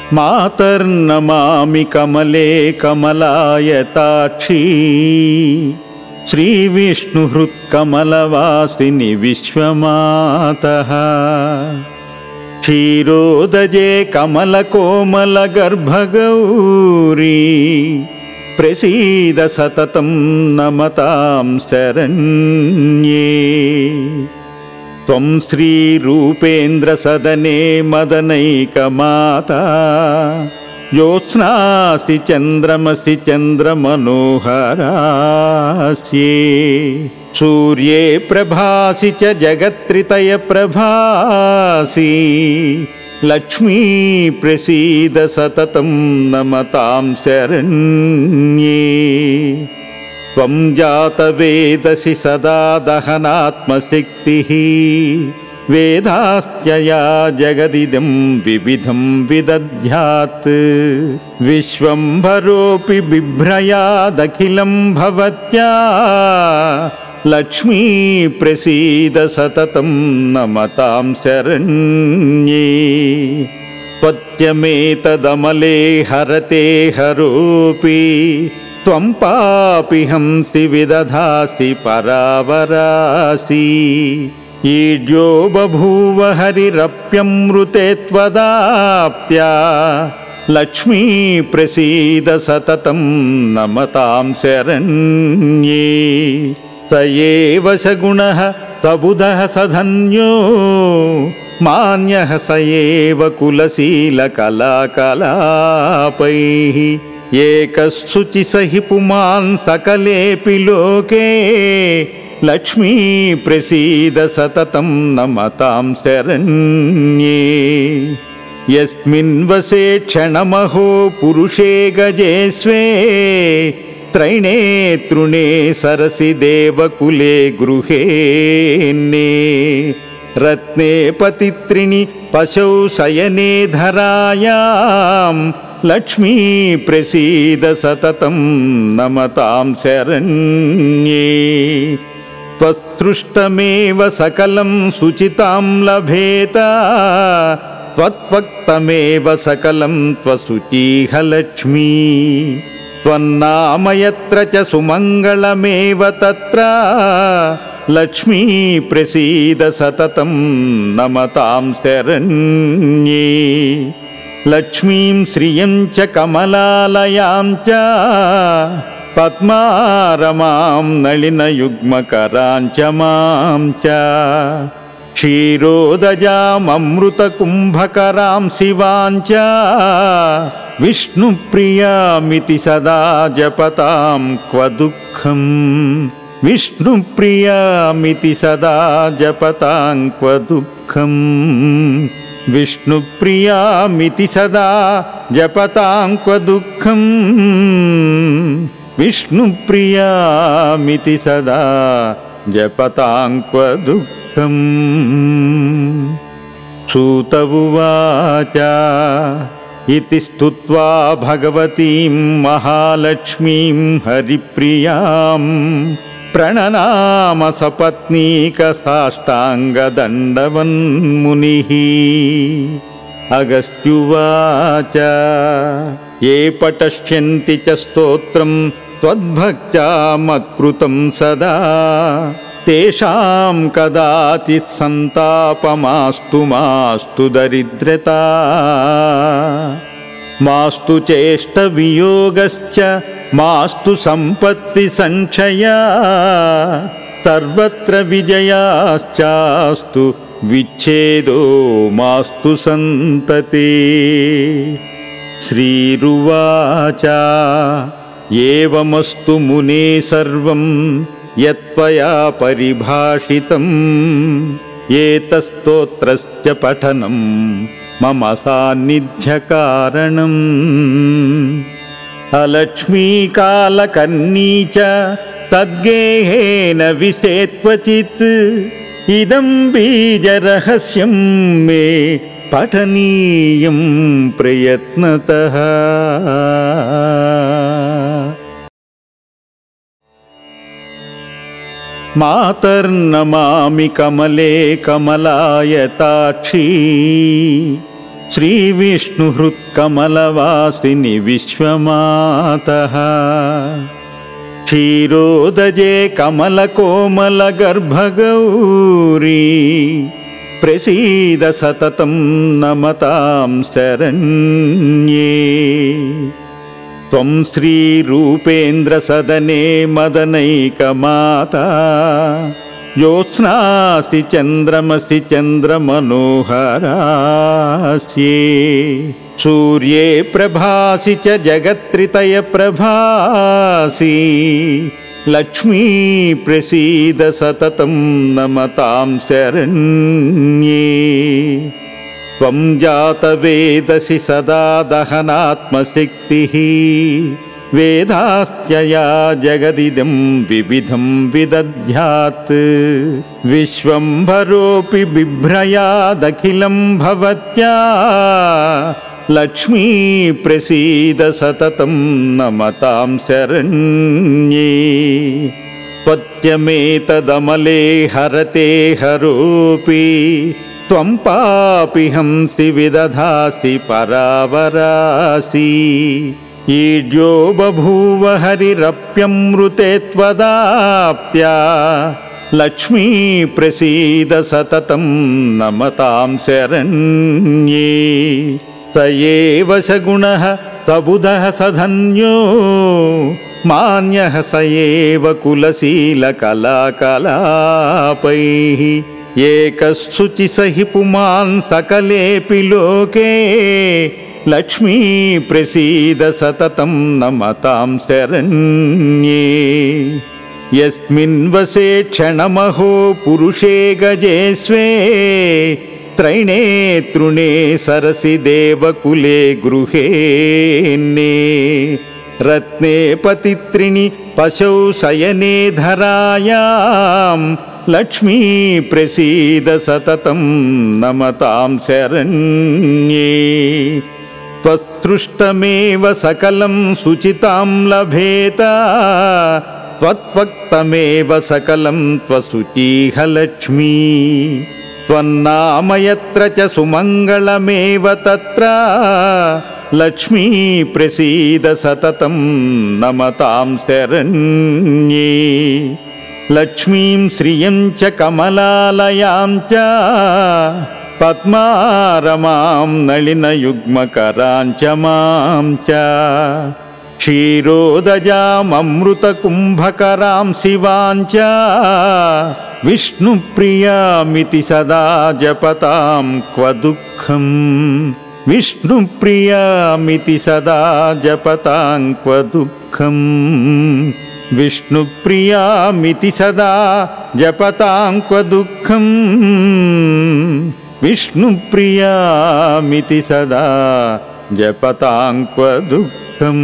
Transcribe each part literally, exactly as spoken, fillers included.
मातर्नमामि कमले कमलायताक्षी श्रीविष्णुहृत्कमलवासिनि विश्वमातः क्षीरोदजे कमलकोमलगर्भगौरी प्रसीद सततं नमतां शरण्ये त्वं श्रीरूपेन्द्रसदने मदनैकमाता ज्योत्स्नासि चन्द्रमसि चन्द्रमनोहरास्ये सूर्ये प्रभासि च जगत्त्रितय प्रभासि लक्ष्मी प्रसीद सततं नमतां शरण्ये त्वं जातवेदसि सदा दहनात्मशक्तिः वेदास्त्यया जगदिदं विविधं विदध्यात् विश्वम्भरोऽपि बिभ्रयादखिलं भवत्या लक्ष्मी प्रसीद सततं नमतां शरण्ये त्वत्यमेतदमले हरते हरोऽपि त्वं पापि हंसि विदधासि परावरासि ईड्यो बभूव हरिरप्यमृते त्वदाप्त्या लक्ष्मी प्रसीद सततं नमतां शरण्ये स एव सगुणः सबुधः सधन्यो मान्यः स एव कुलशीलकलाकलापैः एकशुचिसहि पुमान् सकलेऽपि लोके लक्ष्मी प्रसीद सततं नमतां शरण्ये यस्मिन् वसे क्षणमहो पुरुषे गजे स्वे त्रैणे तृणे सरसि देवकुले गृहेन्ने रत्ने पतित्रिणि पशौ शयने धरायां लक्ष्मी प्रसीद सततं नमतां शरण्ये त्वत्पृष्टमेव सकलं शुचितां लभेत त्वत्वक्तमेव सकलं त्वशुचिः लक्ष्मी त्वन्नाम यत्र च सुमङ्गलमेव तत्र लक्ष्मी प्रसीद सततं नमतां शरण्ये लक्ष्मीं श्रियं च कमलालयां च पद्मारमां नलिनयुग्मकरां च मां च क्षीरोदजाममृतकुम्भकरां शिवां च विष्णुप्रियामिति सदा जपतां क्व दुःखं विष्णुप्रियामिति सदा जपतां क्व दुःखं विष्णुप्रियामिति सदा जपतां क्व दुःखं विष्णुप्रियामिति सदा जपतां क्व दुःखम् सूत उवाच इति स्तुत्वा भगवतीं महालक्ष्मीं हरिप्रियां प्रणनाम सपत्नीकसाष्टाङ्गदण्डवन्मुनिः अगस्त्युवाच ये पठष्यन्ति च स्तोत्रं त्वद्भक्त्या मत्कृतं सदा तेषां कदाचित् सन्तापमास्तु मास्तु दरिद्रता मास्तु चेष्टवियोगश्च मास्तु सम्पत्तिसञ्चया सर्वत्र विजयाश्चास्तु विच्छेदो मास्तु सन्तते श्रीरुवाच एवमस्तु मुने सर्वं यत्त्वया परिभाषितम् एतस्तोत्रस्य पठनं मम सान्निध्यकारणम् अलक्ष्मीकालकर्णी च तद्गेहेन विषेत्वचित् इदं बीजरहस्यं मे पठनीयं प्रयत्नतः मातर्नमामि कमले कमलायताक्षी श्रीविष्णुहृत्कमलवासिनि विश्वमातः क्षीरोदजे कमलकोमलगर्भगौरी प्रसीद सततं नमतां शरण्ये त्वं श्रीरूपेन्द्रसदने मदनैकमाता ज्योत्स्नासि चन्द्रमसि चन्द्रमनोहरास्ये सूर्ये प्रभासि च जगत्त्रितयप्रभासि लक्ष्मी प्रसीद सततं नमतां शरण्ये त्वं जातवेदसि सदा दहनात्मशक्तिः वेदास्त्यया जगदिदं विविधं विदध्यात् विश्वम्भरोऽपि बिभ्रयादखिलं भवत्या लक्ष्मी प्रसीद सततं नमतां शरण्ये त्वत्यमेतदमले हरते हरोऽपि त्वं पापि हंसि विदधासि परावरासि ईड्यो बभूव हरिरप्यमृते त्वदाप्त्या लक्ष्मी प्रसीद सततं नमतां शरण्ये स एव सगुणः सबुधः सधन्यो मान्यः स एव कुलशीलकलाकलापैः एकशुचिसहि पुमान् सकलेऽपि लोके लक्ष्मी प्रसीद सततं नमतां शरण्ये यस्मिन् वसे क्षणमहो पुरुषे गजे स्वे त्रैणे तृणे सरसि देवकुले गृहेन्ने रत्ने पतित्रिणि पशौ शयने धरायां लक्ष्मी प्रसीद सततं नमतां शरण्ये त्वत्पृष्टमेव सकलं शुचितां लभेत त्वत्वक्तमेव सकलं त्वशुचिः लक्ष्मी त्वन्नाम यत्र च सुमङ्गलमेव तत्र लक्ष्मी प्रसीद सततं नमतां शरण्ये लक्ष्मीं श्रियं च कमलालयां च पद्मारमां नलिनयुग्मकरां च मां च क्षीरोदजाममृतकुम्भकरां शिवां च विष्णुप्रियामिति सदा जपतां क्व दुःखम् विष्णुप्रियामिति सदा जपतां क्व दुःखम् विष्णुप्रियामिति सदा जपतां क्व दुःखम् विष्णुप्रियामिति सदा जपतां क्व दुःखम्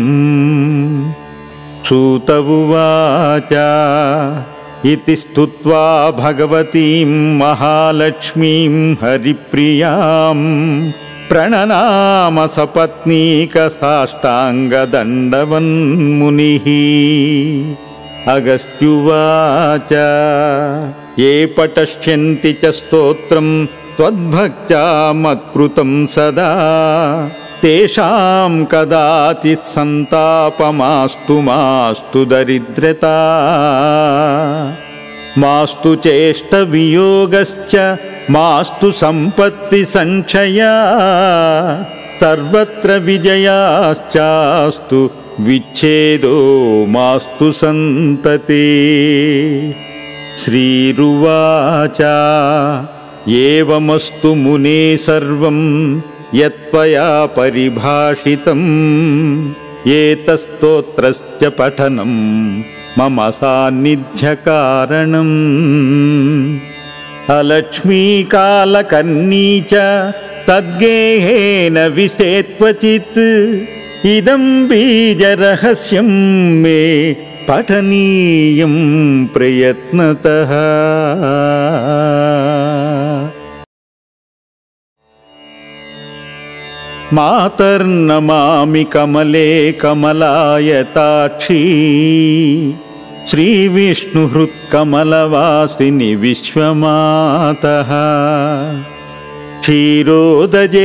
सूत उवाच इति स्तुत्वा भगवतीं महालक्ष्मीं हरिप्रियां प्रणनाम सपत्नीकसाष्टाङ्गदण्डवन्मुनिः अगस्त्युवाच ये पठष्यन्ति च स्तोत्रं त्वद्भक्त्या मत्कृतं सदा तेषां कदाचित् सन्तापमास्तु मास्तु दरिद्रता मास्तु चेष्टवियोगश्च मास्तु सम्पत्तिसञ्चया सर्वत्र विजयाश्चास्तु विच्छेदो मास्तु सन्तते श्रीरुवाच एवमस्तु मुने सर्वं यत्त्वया परिभाषितम् एतस्तोत्रस्य पठनं मम सान्निध्यकारणम् अलक्ष्मीकालकर्णी च तद्गेहेन विषेत्वचित् इदं बीजरहस्यं मे पठनीयं प्रयत्नतः मातर्नमामि कमले कमलायताक्षी श्रीविष्णुहृत्कमलवासिनि विश्वमातः क्षीरोदजे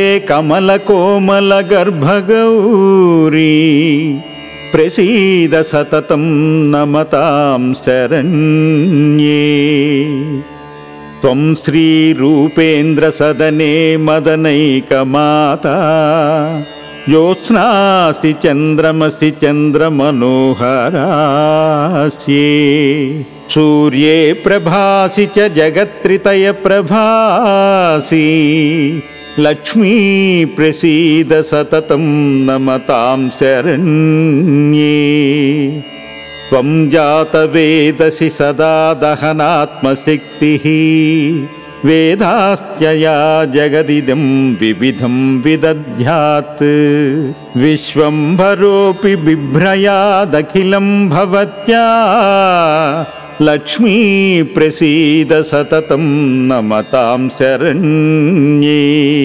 कमलकोमलगर्भगौरी प्रसीद सततं नमतां शरण्ये। त्वं श्रीरूपेन्द्रसदने मदनैकमाता ज्योत्स्नासि चन्द्रमसि चन्द्रमनोहरास्ये। सूर्ये प्रभासि च जगत्त्रितय प्रभासि लक्ष्मी प्रसीद सततं नमतां शरण्ये। त्वं जातवेदसि सदा दहनात्मशक्तिः वेदास्त्यया जगदिदं विविधं विदध्यात्। विश्वम्भरोऽपि बिभ्रयादखिलं भवत्या लक्ष्मी प्रसीद सततं नमतां शरण्ये।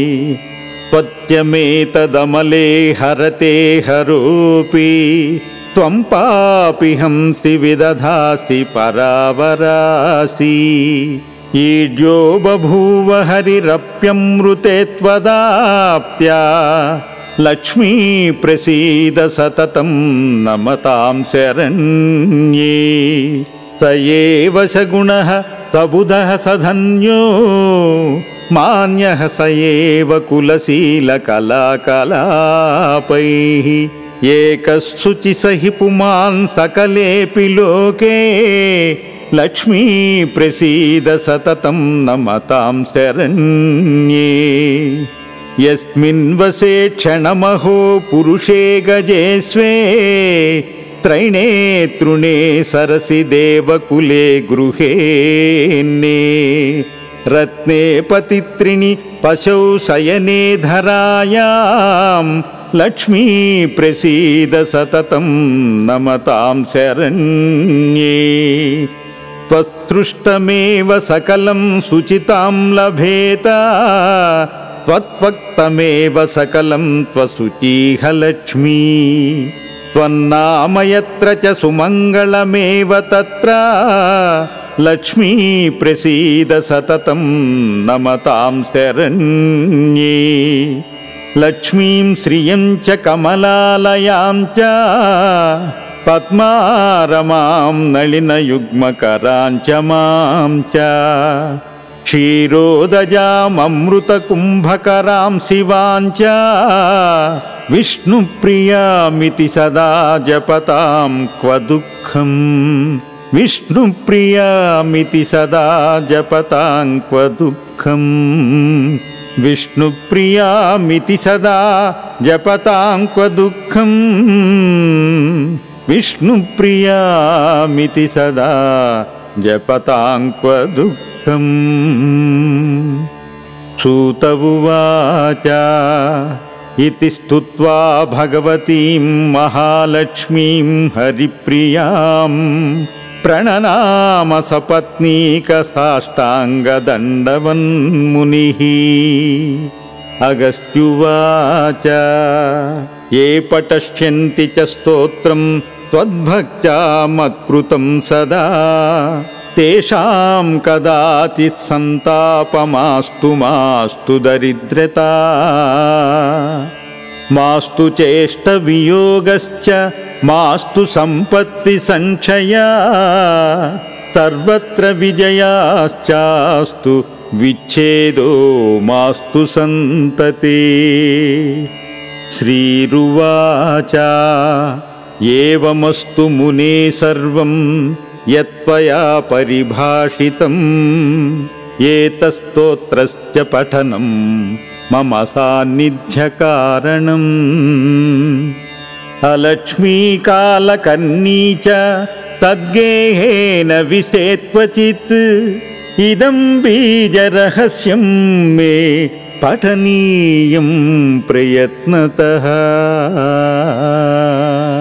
त्वत्यमेतदमले हरते हरोऽपि त्वं पापि हंसि विदधासि परावरासि। ईड्यो बभूव हरिरप्यमृते त्वदाप्त्या लक्ष्मी प्रसीद सततं नमतां शरण्ये। स एव सगुणः सबुधः सधन्यो मान्यः स एव कुलशीलकलाकलापैः। एकशुचिसहि पुमान् सकलेऽपि लोके लक्ष्मी प्रसीद सततं नमतां शरण्ये। यस्मिन् वसे क्षणमहो पुरुषे गजे स्वे त्रैणे तृणे सरसि देवकुले गृहेन्ने। रत्ने पतित्रिणि पशौ शयने धरायां लक्ष्मी प्रसीद सततं नमतां शरण्ये। त्वत्पृष्ठमेव सकलं शुचितां लभेत त्वत्वक्तमेव सकलं त्वशुचिः लक्ष्मी। त्वन्नाम यत्र च सुमङ्गलमेव तत्र लक्ष्मी प्रसीद सततं नमतां शरण्ये। लक्ष्मीं श्रियं च कमलालयां च पद्मारमां नलिनयुग्मकरां च मां च क्षीरोदजाममृतकुम्भकरां शिवां च विष्णुप्रियामिति सदा जपतां क्व दुःखम्। विष्णुप्रियामिति सदा जपतां क्व दुःखम्। विष्णुप्रियामिति सदा जपतां क्व दुःखम्। विष्णुप्रियामिति सदा जपतां क्व दुःखम्। सूत उवाच इति स्तुत्वा भगवतीं महालक्ष्मीं हरिप्रियां प्रणनाम सपत्नीकसाष्टाङ्गदण्डवन्मुनिः। अगस्त्युवाच ये पठष्यन्ति च स्तोत्रं त्वद्भक्त्या मत्कृतं सदा तेषां कदाचित् सन्तापमास्तु मास्तु दरिद्रता। मास्तु चेष्टवियोगश्च मास्तु सम्पत्तिसञ्चया सर्वत्र विजयाश्चास्तु विच्छेदो मास्तु सन्तते। श्रीरुवाच एवमस्तु मुने सर्वं यत्त्वया परिभाषितम् एतस्तोत्रस्य पठनं मम सान्निध्यकारणम्। अलक्ष्मीकालकर्णी च तद्गेहेन विषेत्वचित् इदं बीजरहस्यं मे पठनीयं प्रयत्नतः।